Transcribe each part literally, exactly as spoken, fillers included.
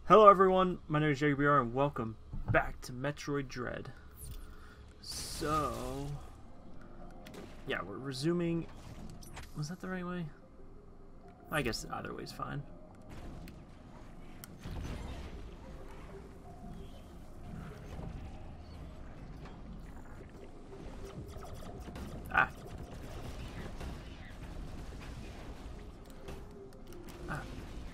Hello everyone, my name is Yeagerbr and welcome back to Metroid Dread. So, yeah, we're resuming. Was that the right way? I guess either way is fine. Ah. Ah.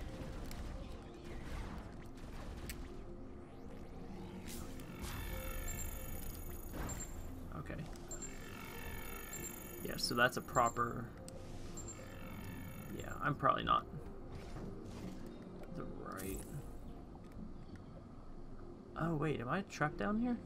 Okay. Yeah, so that's a proper... Yeah, I'm probably not the right... Oh wait, am I trapped down here?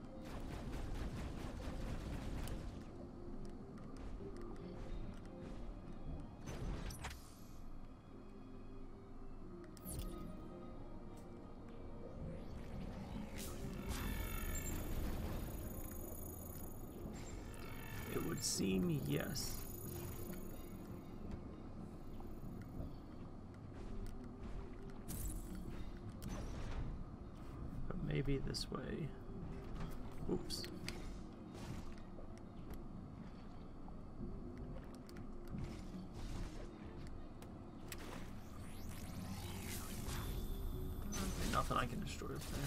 It would seem yes. But maybe this way. Oops. Okay, nothing I can destroy up there.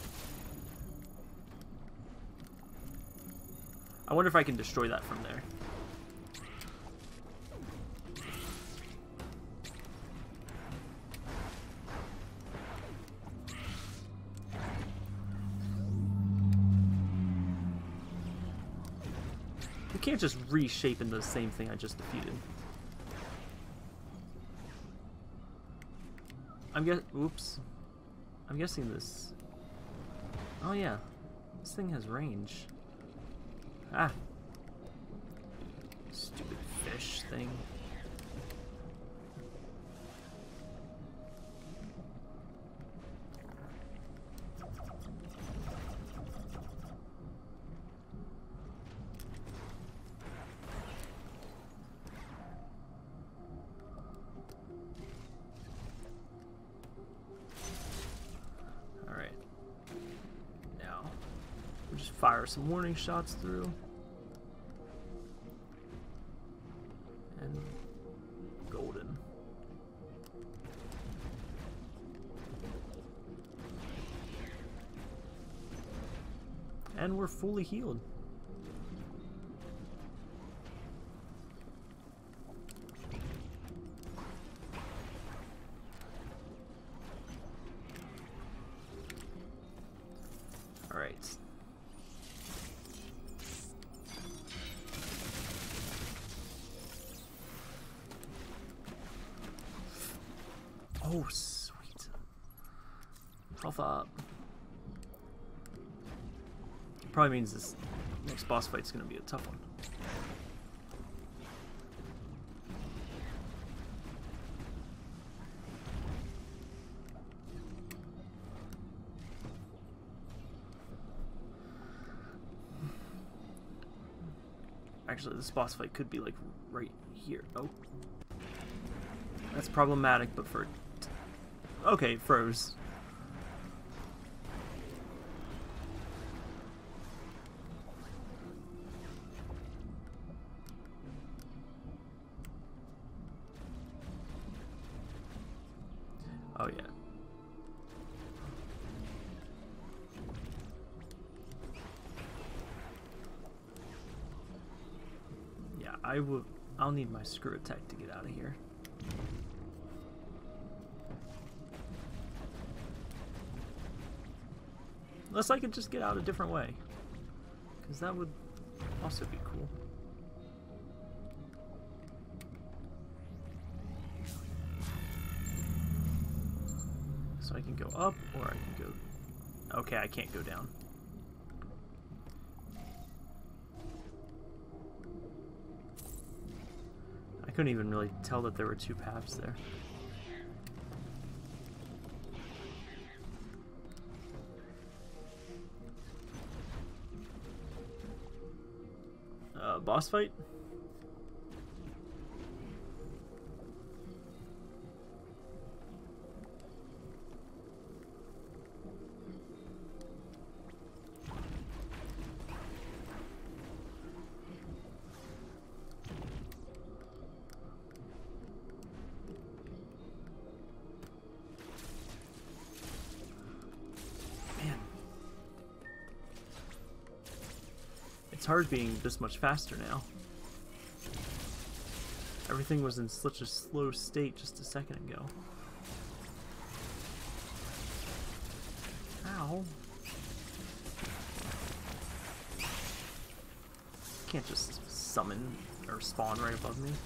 I wonder if I can destroy that from there. You can't just reshape into the same thing I just defeated. I'm guess. Oops. I'm guessing this. Oh yeah, this thing has range. Ah. Stupid fish thing. Alright. Now, we'll just fire some warning shots through. And golden. And we're fully healed. All right. Oh, sweet. Health up. Probably means this next boss fight's gonna be a tough one. Actually, this boss fight could be like right here. Oh. That's problematic, but for... Okay, it froze. Oh, yeah. Yeah, I will... I'll need my screw attack to get out of here. Unless I could just get out a different way. Because that would also be cool. So I can go up, or I can go... Okay, I can't go down. I couldn't even really tell that there were two paths there. Uh, boss fight? It's hard being this much faster now. Everything was in such a slow state just a second ago. Ow. Can't just summon or spawn right above me.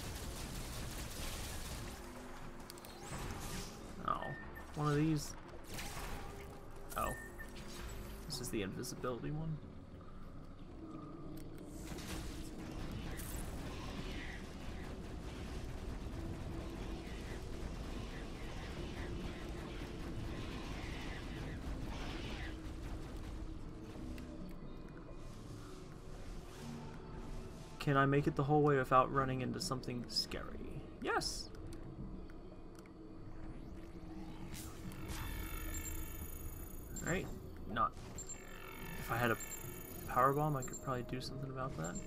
Oh, one of these. Oh, this is the invisibility one. Can I make it the whole way without running into something scary? Yes! Alright, not. If I had a power bomb, I could probably do something about that.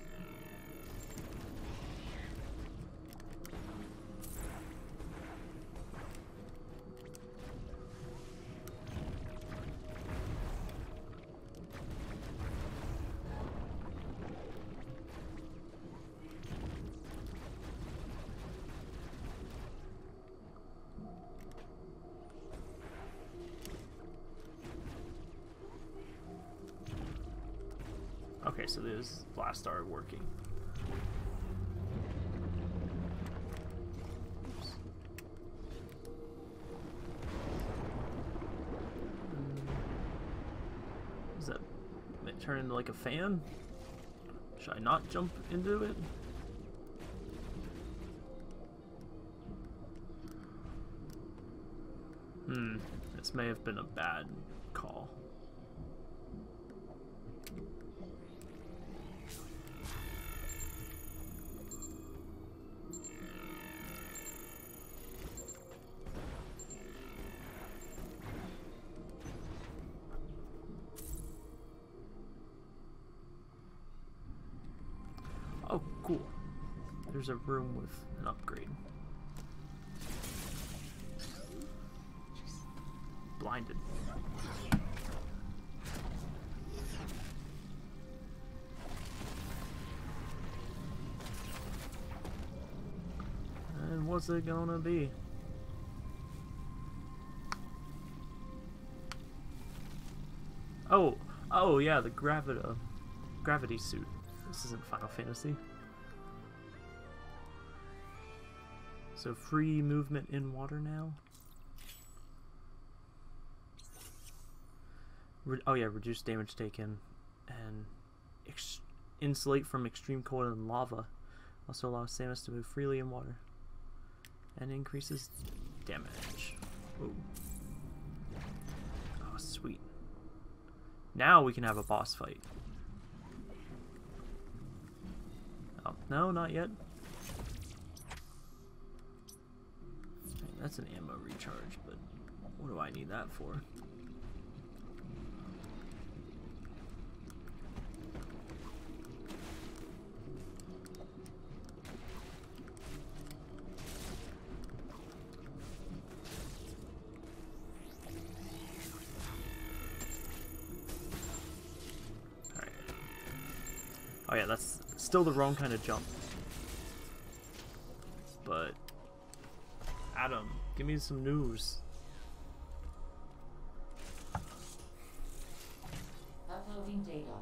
Okay, so this blast are working. Oops. Does that turn into like a fan? Should I not jump into it? Hmm, this may have been a bad call. Oh, cool. There's a room with an upgrade. Just blinded. And what's it gonna be? Oh, oh yeah, the gravita, gravity suit. This isn't Final Fantasy. So free movement in water now. Re oh yeah, reduce damage taken and ex insulate from extreme cold and lava. Also allows Samus to move freely in water and increases damage. Whoa. Oh, sweet. Now we can have a boss fight. Oh, no, not yet. Okay, that's an ammo recharge, but what do I need that for? Alright. Oh yeah, that's still the wrong kind of jump. But Adam, give me some news. Uploading data.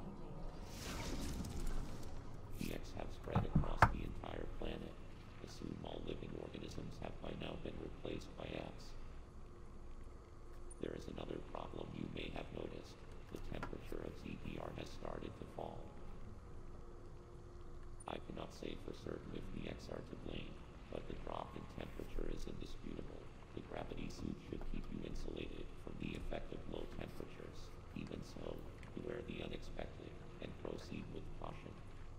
The X have spread across the entire planet. Assume all living organisms have by now been replaced by X. There is another problem you may have noticed. The temperature of Z B R has started to fall. I cannot say for certain if the X are to blame, but the drop in temperature is indisputable. The gravity suit should keep you insulated from the effect of low temperatures. Even so, beware the unexpected and proceed with caution.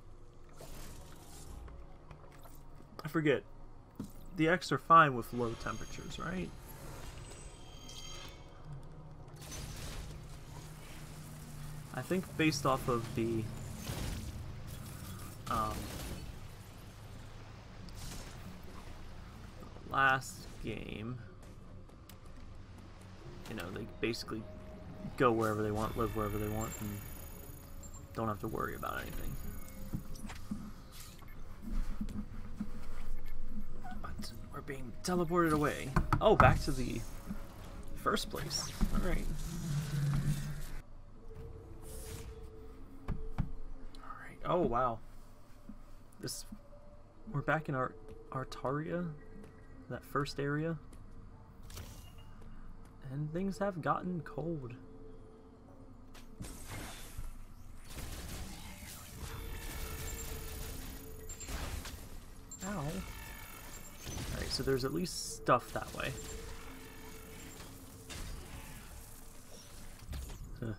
I forget. The X are fine with low temperatures, right? I think based off of the um, last game, you know, they basically go wherever they want, live wherever they want, and don't have to worry about anything. But we're being teleported away. Oh, back to the first place. Alright. Alright. Oh, wow. This... We're back in our Artaria, that first area. And things have gotten cold. Ow. Alright, so there's at least stuff that way. Huh.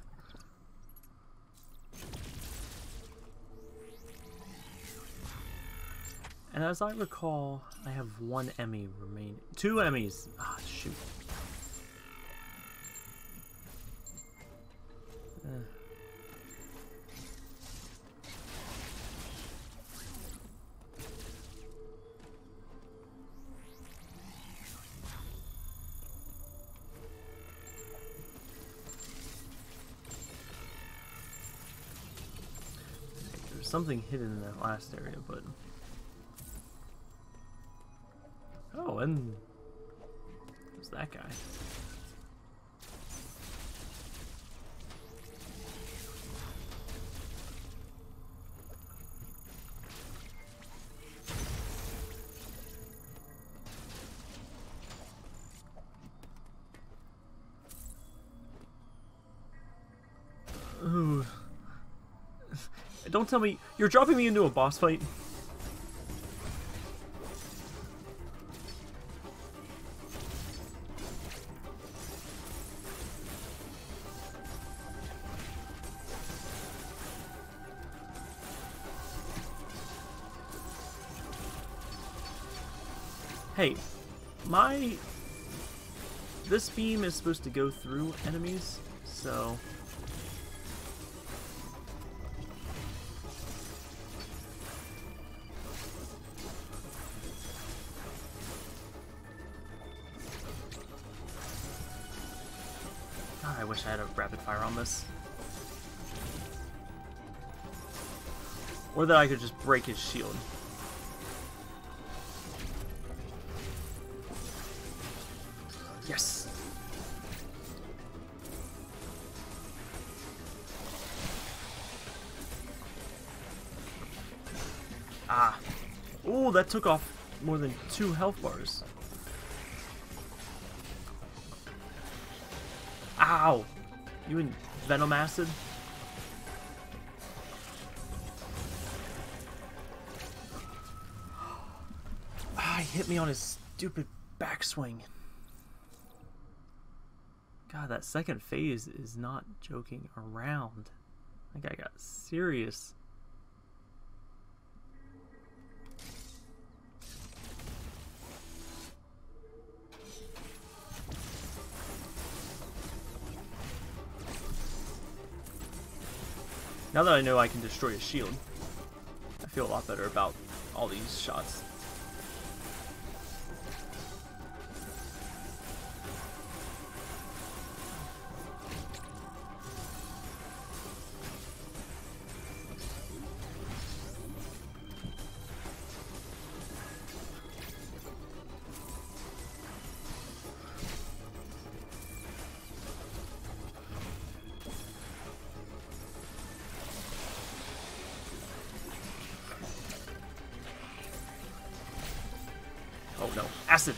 And as I recall, I have one Emmy remaining. Two Emmys! Ah, shoot. Uh. There's something hidden in that last area, but... Oh, and... Who's that guy? Ooh. Don't tell me you're dropping me into a boss fight. Hey, my... This beam is supposed to go through enemies, so... God, I wish I had a rapid fire on this. Or that I could just break his shield. Yes! Ah. Ooh, that took off more than two health bars. Ow! You in Venom Acid? Ah, he hit me on his stupid backswing. God, that second phase is not joking around. That guy got serious. Now that I know I can destroy his shield, I feel a lot better about all these shots. Oh no, acid!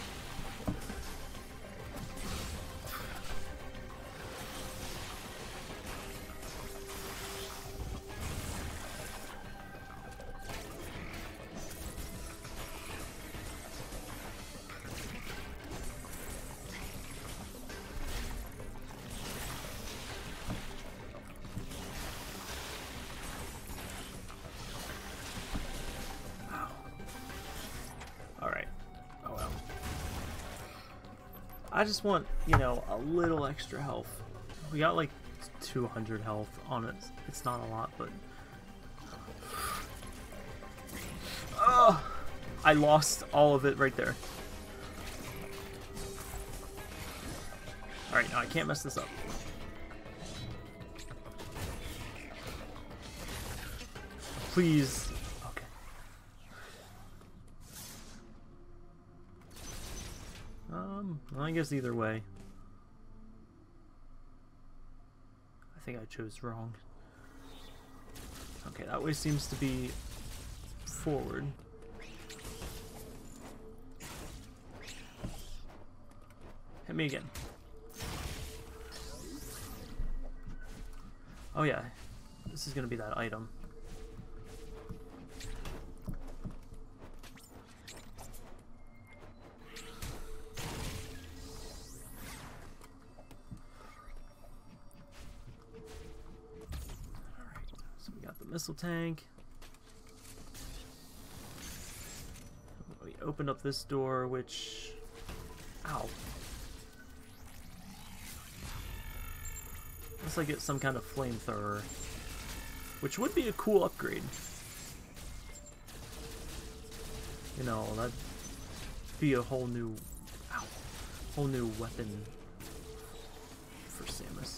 I just want, you know, a little extra health. We got like two hundred health on it. It's not a lot, but... Oh! I lost all of it right there. Alright, no, I can't mess this up. please. Okay. Um, well, I guess either way. I think I chose wrong. Okay, that way seems to be forward. Hit me again. Oh yeah, this is gonna be that item. Alright, so we got the missile tank. We opened up this door, which... Ow. Looks like it's some kind of flamethrower, which would be a cool upgrade. You know, that'd be a whole new, ow, whole new weapon for Samus.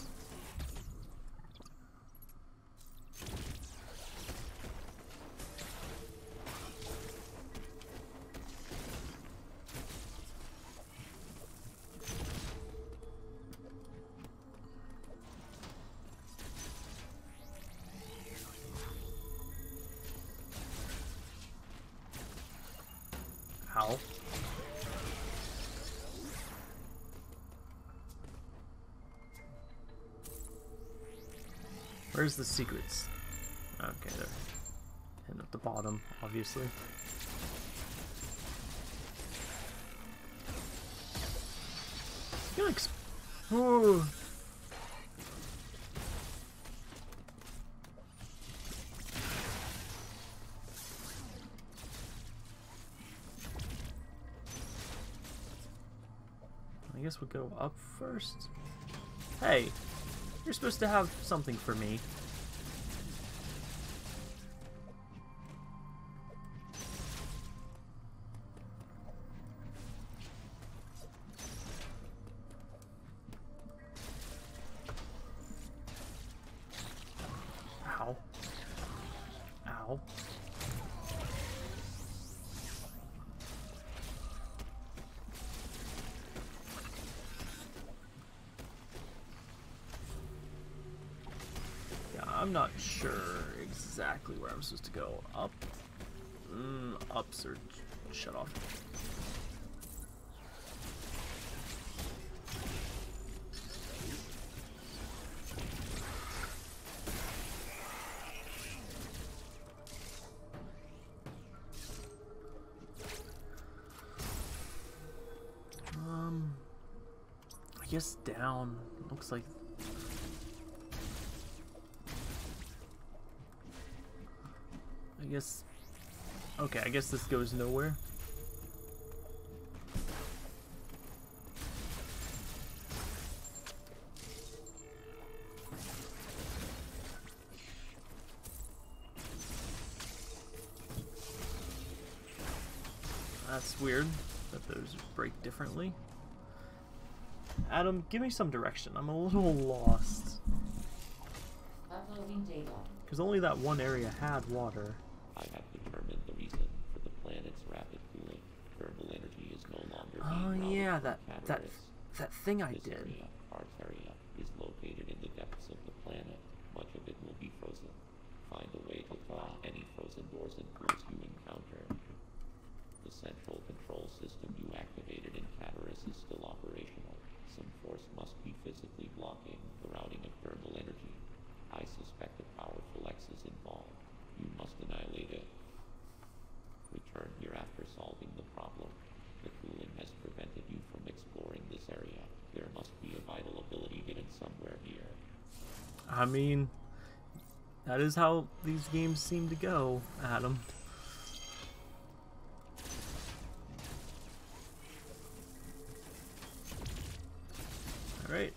Ow. Where's the secrets? Okay, they're hitting at the bottom, obviously. You're like, ooh. I guess we'll go up first. Hey, you're supposed to have something for me. Ow. Ow. I'm not sure exactly where I'm supposed to go. Up? Mm, ups or shut off. Um, I guess down. Looks like. I guess... Okay, I guess this goes nowhere. That's weird that those break differently. Adam, give me some direction. I'm a little lost. Uploading data. Because only that one area had water. I have determined the reason for the planet's rapid cooling. Thermal energy is no longer being Oh yeah, that routed that from catalysts. that thing I This did. area, Arteria, is located in the depths of the planet. Much of it will be frozen. Find a way to thaw any frozen doors and pools you encounter. The central control system you activated in Cataris is still operational. Some force must be physically blocking the routing of thermal energy. I suspect a powerful X is involved. You must annihilate it. Return here after solving the problem. The cooling has prevented you from exploring this area. There must be a vital ability hidden somewhere here. I mean, that is how these games seem to go, Adam. Alright.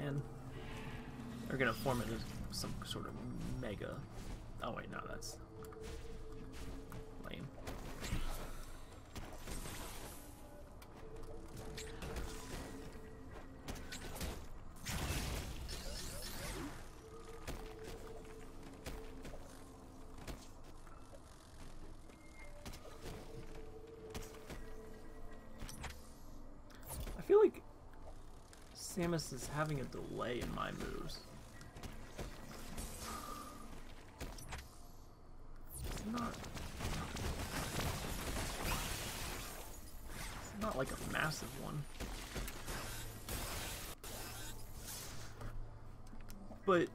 man. They're gonna form into some sort of mega. Oh wait, no, that's lame. I feel like Samus is having a delay in my moves. It's not... It's not like a massive one. But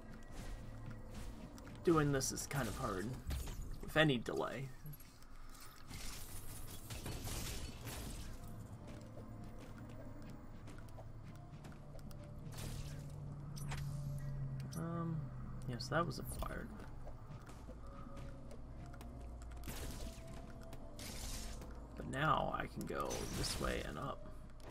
doing this is kind of hard with any delay. Um, yes, that was acquired. But now I can go this way and up.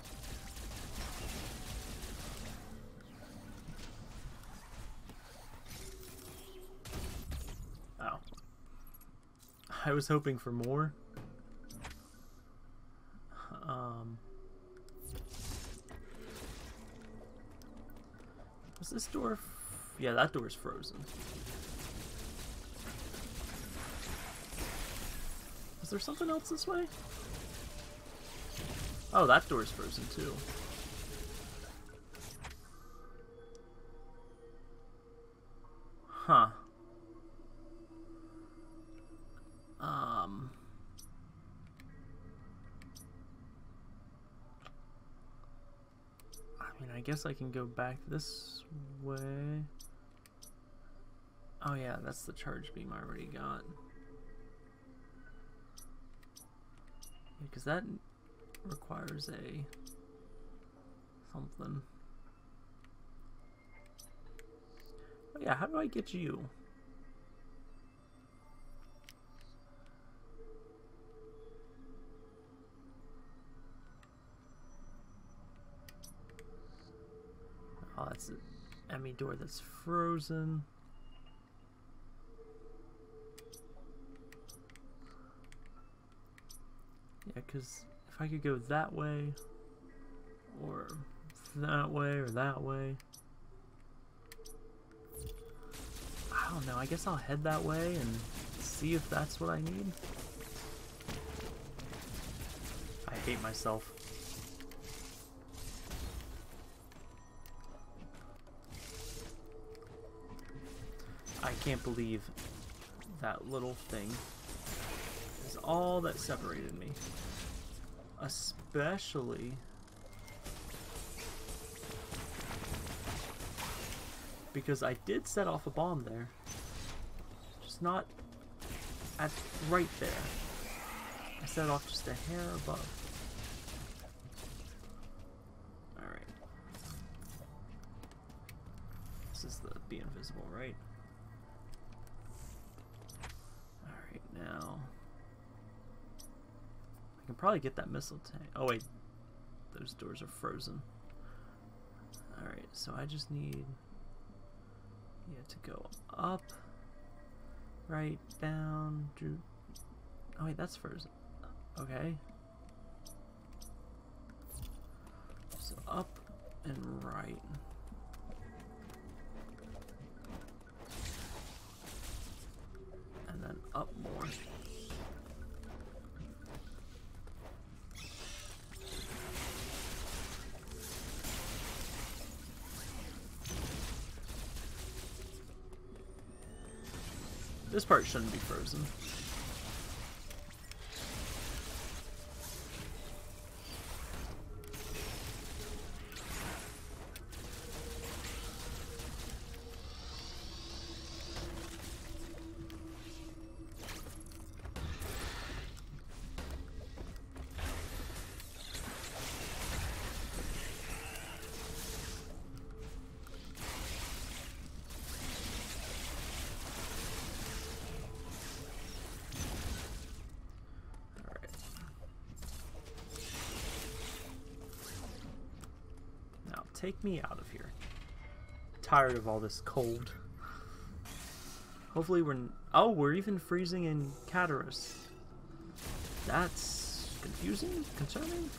Oh. I was hoping for more. Um... Was this door... F yeah, that door is frozen. Is there something else this way? Oh, that door is frozen too. Huh. Um... I mean, I guess I can go back this way. Oh yeah, that's the charge beam I already got. Because that requires a something. Oh yeah, how do I get you? Oh, that's an Emmy door that's frozen. Yeah, because if I could go that way, or that way, or that way. I don't know, I guess I'll head that way and see if that's what I need. I hate myself. I can't believe that little thing is all that separated me. Especially because I did set off a bomb there. Just not at right there. I set it off just a hair above. Alright. This is the be invisible, right? Alright, now I can probably get that missile tank. Oh wait, those doors are frozen. Alright, so I just need yeah, to go up, right, down, drew. Oh wait, that's frozen. Okay. So up and right. And then up more. This part shouldn't be frozen. Take me out of here. tired of all this cold. Hopefully we're... N oh, we're even freezing in Caterus. That's confusing? Concerning?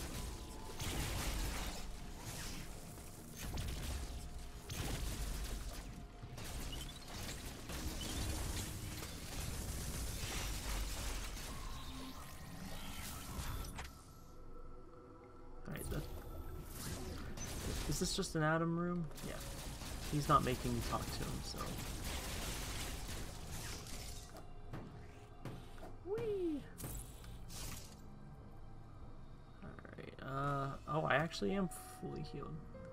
Alright, that... Is this just an Adam room? Yeah. He's not making me talk to him, so... Whee! Alright, uh... oh, I actually am fully healed.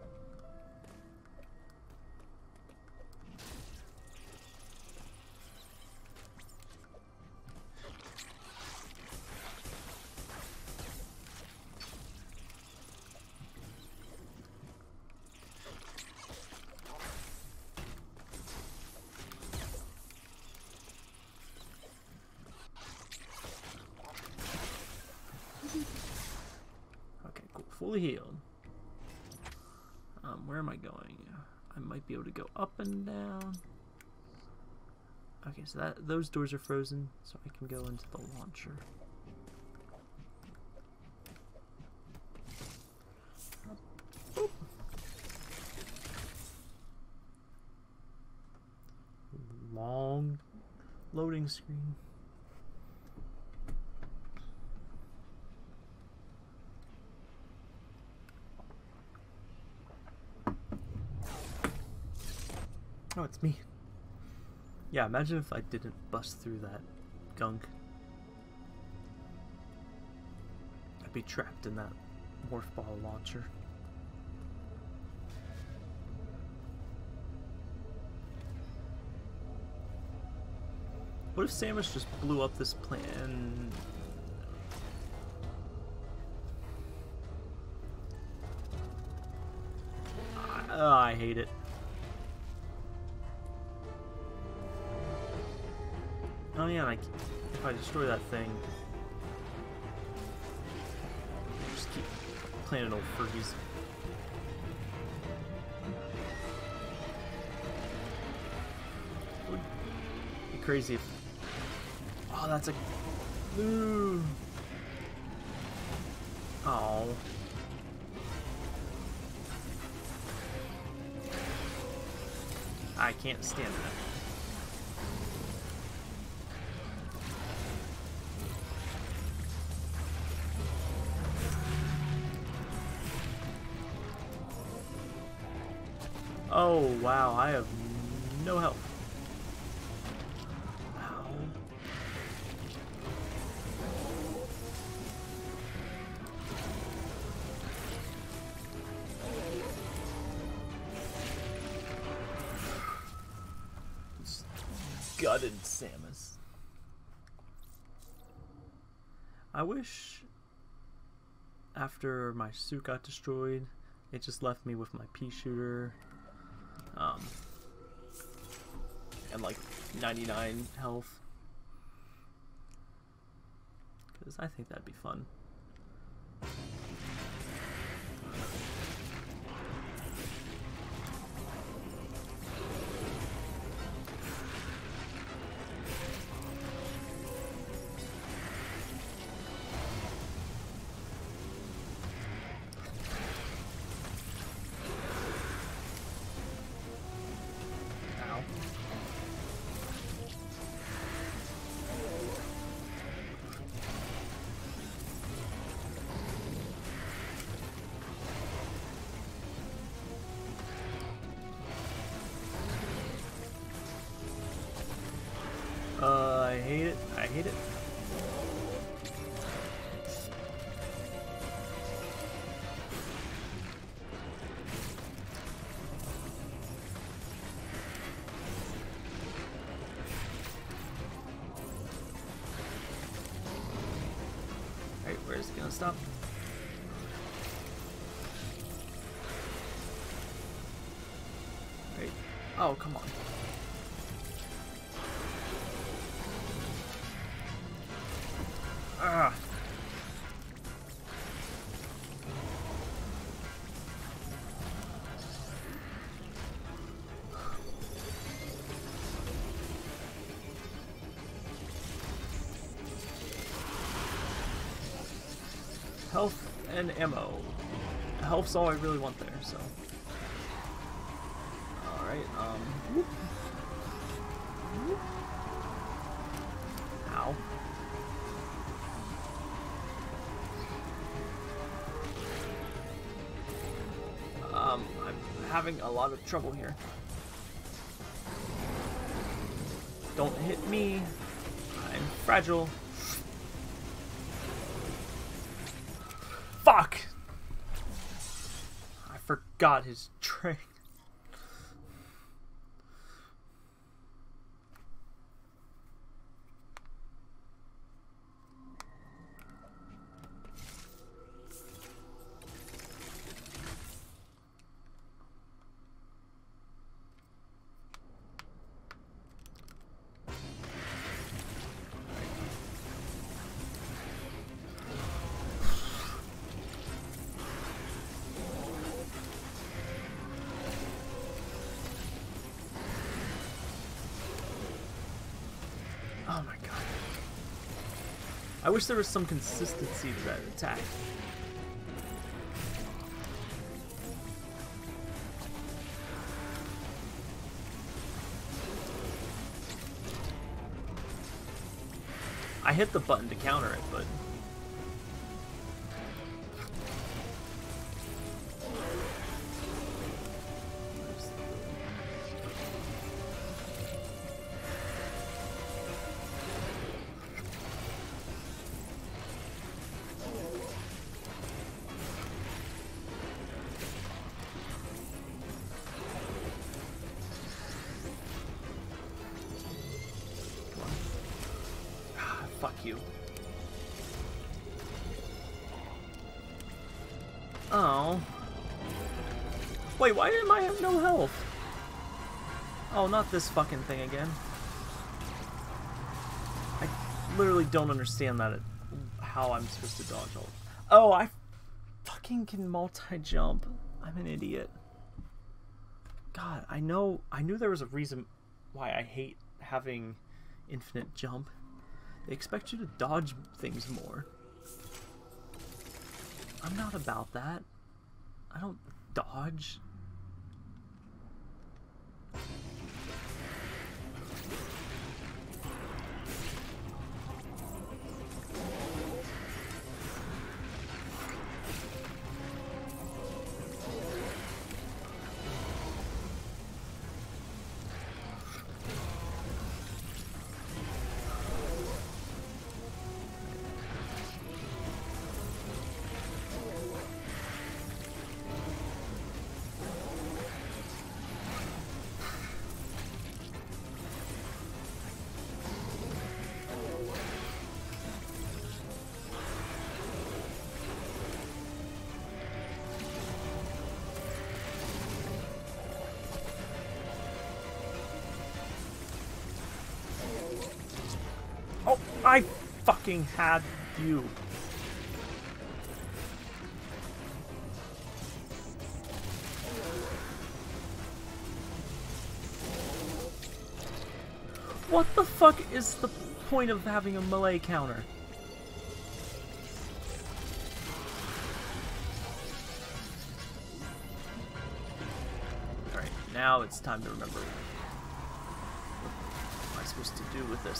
Fully healed. Um, where am I going? I might be able to go up and down. Okay, so that those doors are frozen, so I can go into the launcher. Boop. Long loading screen. Oh, it's me. Yeah, imagine if I didn't bust through that gunk. I'd be trapped in that morph ball launcher. What if Samus just blew up this plan? I, uh, I hate it. Oh yeah, like if I destroy that thing, just keep playing old Fergies. It would be crazy if... Oh, that's a... Ooh. Oh. I can't stand that. Oh wow, I have no health. Ow. It's gutted Samus. I wish after my suit got destroyed, it just left me with my pea shooter. Um, and like ninety-nine health, because I think that'd be fun. Uh, I hate it. I hate it. Alright, where's it gonna stop? Right. Oh, come on. Ah. Health and ammo. Health's all I really want there, so. Alright, um. Whoop. Whoop. Ow. Um, I'm having a lot of trouble here. Don't hit me. I'm fragile. Fuck! I forgot his trick. Oh my god. I wish there was some consistency to that attack. I hit the button to counter it, but... Fuck you. Oh. Wait, why didn't I have no health? Oh, not this fucking thing again. I literally don't understand that. How I'm supposed to dodge all. Oh, I fucking can multi-jump. I'm an idiot. God, I know. I knew there was a reason why I hate having infinite jump. They expect you to dodge things more. I'm not about that. I don't dodge. Oh, I fucking had you. What the fuck is the point of having a melee counter? Alright, now it's time to remember. What am I supposed to do with this?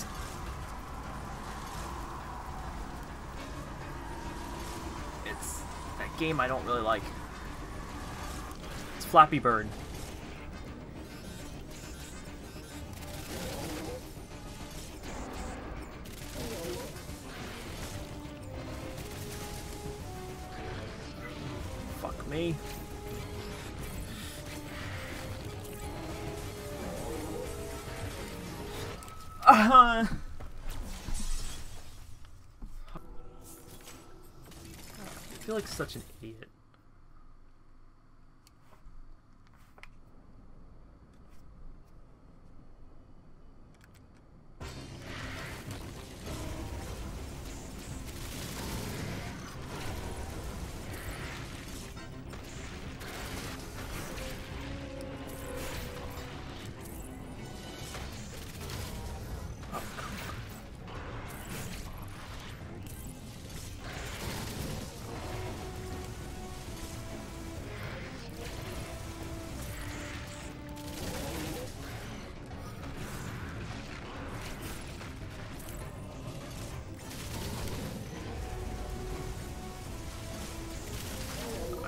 It's that game I don't really like. It's Flappy Bird. Fuck me. Uh-huh. I feel like such an idiot.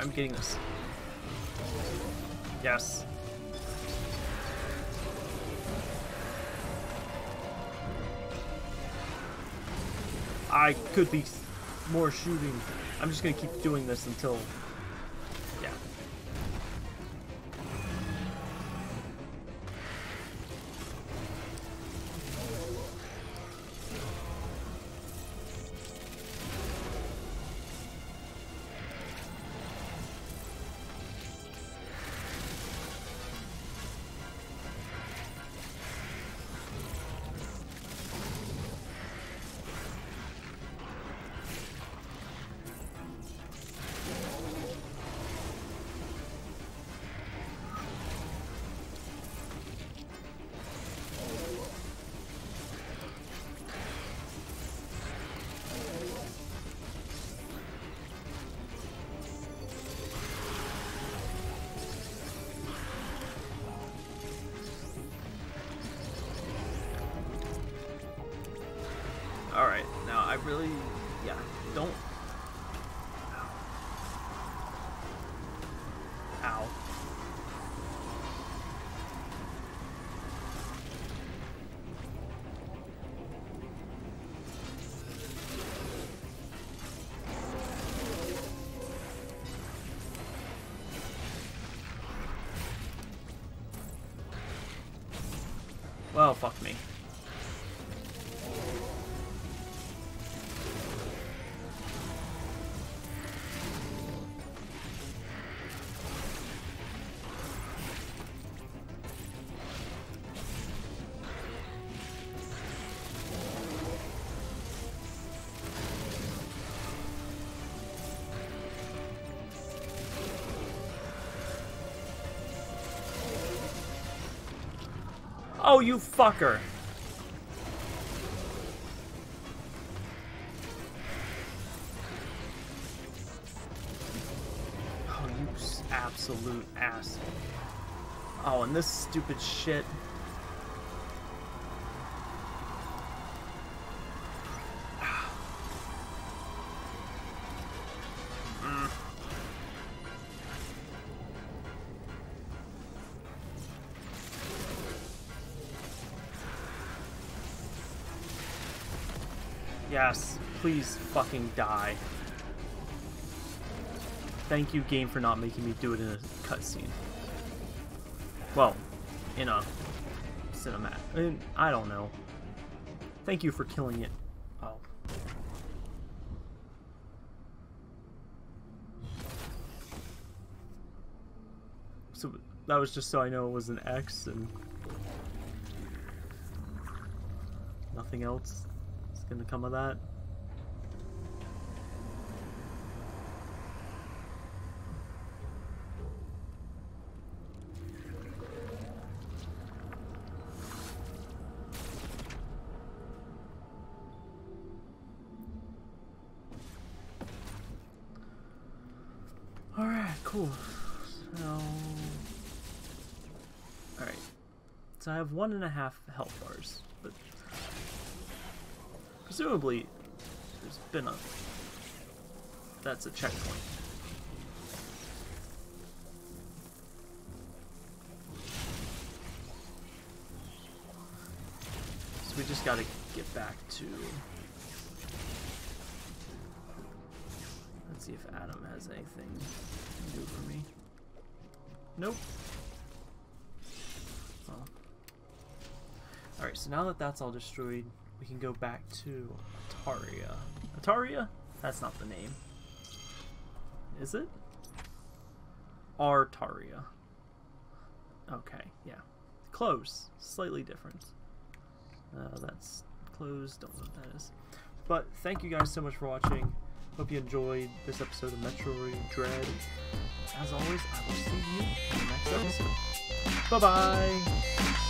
I'm getting this. Yes. I could be more shooting. I'm just gonna keep doing this until... Yeah. Alright, now I really, yeah, don't, ow. Well, fuck me. Oh, you fucker! Oh, you absolute ass. Oh, and this stupid shit. Mm. Yes, please fucking die. Thank you, game, for not making me do it in a cutscene. Well, in a cinematic. I, mean, I don't know. Thank you for killing it. Oh. So that was just so I know it was an X and nothing else is gonna come of that. Alright, cool. So... Alright. So I have one and a half health bars, but... Presumably, there's been a... That's a checkpoint. So we just gotta get back to... Let's see if Adam has anything to do for me. Nope. Well. Alright, so now that that's all destroyed, we can go back to Ataria. Ataria? That's not the name. Is it? Artaria. Okay, yeah. Close. Slightly different. Uh, that's closed. Don't know what that is. But thank you guys so much for watching. Hope you enjoyed this episode of Metroid Dread. As always, I will see you in the next episode. Bye-bye!